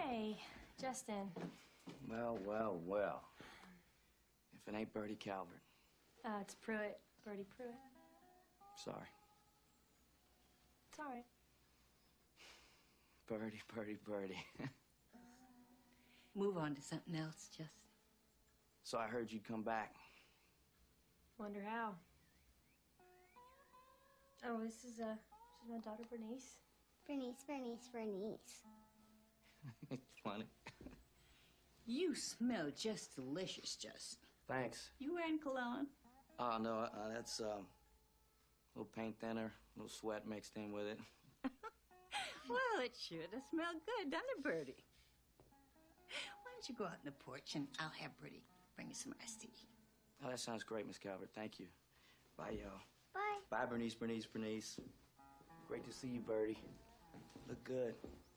Hey, Justin. Well, well, well. If it ain't Bertie Calvert. It's Pruitt. Bertie Pruitt. Sorry. It's all right. Bertie. Move on to something else, Justin. So I heard you'd come back. Wonder how. Oh, this is my daughter Bernice. Bernice. It's funny. You smell just delicious, Justin. Thanks. You wearing cologne? Oh, no, that's a little paint thinner, a little sweat mixed in with it. Well, it sure does smell good, doesn't it, Bertie? Why don't you go out on the porch and I'll have Bertie bring you some iced tea. Oh, that sounds great, Miss Calvert. Thank you. Bye, y'all. Bye. Bye, Bernice. Great to see you, Bertie. Look good.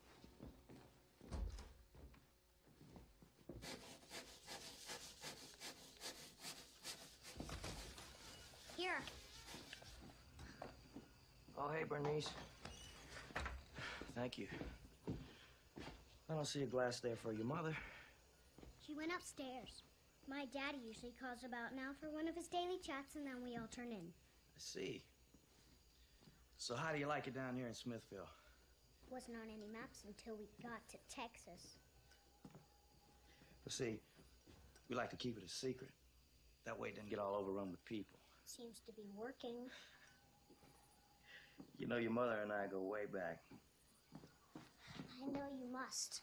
Here. Oh, hey, Bernice. Thank you. I don't see a glass there for your mother. She went upstairs. My daddy usually calls about now for one of his daily chats, and then we all turn in. I see. So how do you like it down here in Smithville? Wasn't on any maps until we got to Texas. Well, see, we like to keep it a secret. That way it doesn't get all overrun with people. Seems to be working. You know, your mother and I go way back. I know you must.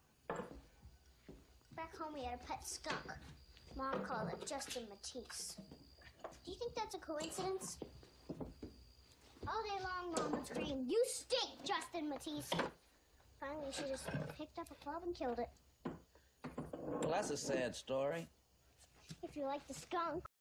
Back home we had a pet skunk. Mom called it Justin Matisse. Do you think that's a coincidence? All day long, Mom would scream, "You stink, Justin Matisse!" Finally, she just picked up a club and killed it. Well, that's a sad story. If you like the skunk.